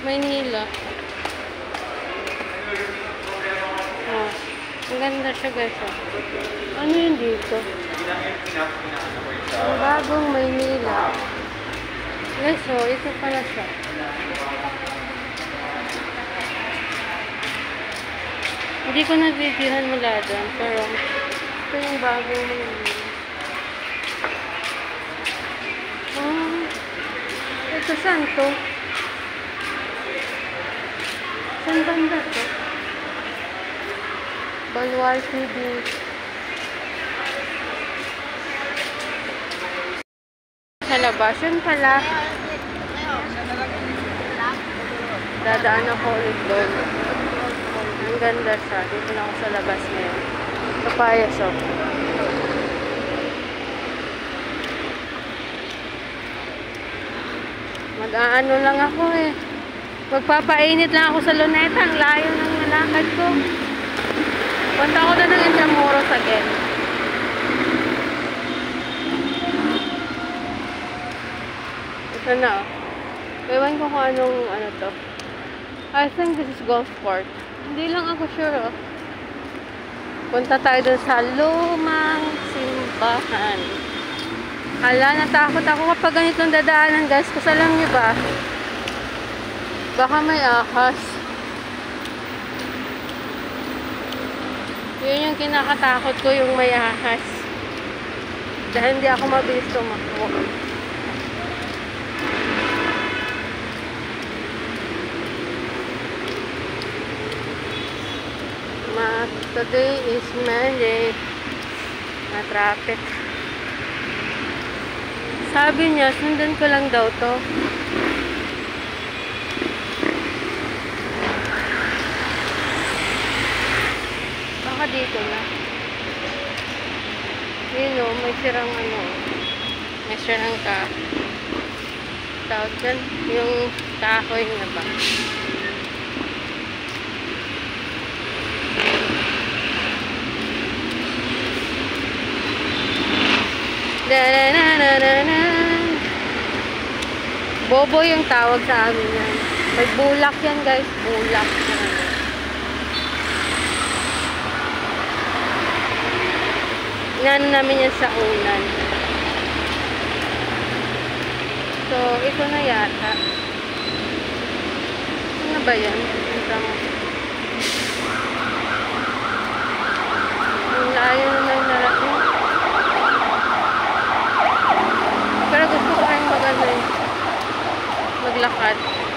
Maynila. Oh, ang ganda siya guys. Ano yun dito? Ang bagong Maynila. Guys, oh, ito pala siya. Hindi ko na-videohan mula doon, pero ito yung bagong Maynila. Oh, ito saan to? Saan banda to? Baluarte Beach. Sa labas, yun pala. Dadaan ako ulit doon. Ang ganda siya. Dito na ako sa labas ngayon. Papayas ako. Mag-aano lang ako eh. Magpapainit lang ako sa Luneta. Ang layo ng malakad ko. Punta ako na ng Intramuros again. Ito na. Ewan ko kung anong ano to. I think this is golf court. Hindi lang ako sure. Oh. Punta tayo dun sa lumang simbahan. Hala, natakot ako kapag ganitong dadaanan guys. Kasi alam nyo ba? Baka may ahas. Yun yung kinakatakot ko, yung may ahas. Dahil hindi ako mabilis tumakbo. Today is Monday. Na-traffic. Sabi niya, sundan ko lang daw to. Baka dito na. Yun o, may sirang ano. May sirang tawag dyan. Yung kahoy na ba. Bobo yung tawag sa amin yan. May bulak yan guys. Bulak. Inano namin yan sa unan. So, ito na yata. Ano ba yan? Ang layo na lang narating. Pero gusto ko rin maglakad.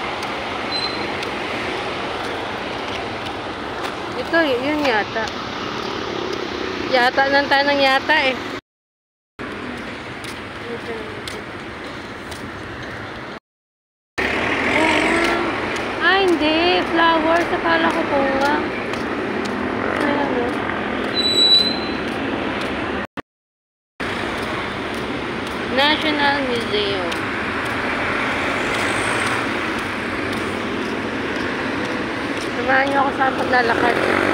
Ito, yun yata. Yata nang tanang yata eh. Ah, hindi. Flowers. Akala ko bunga. Ano? National Museum. Samahan niyo ako sa paglalakad.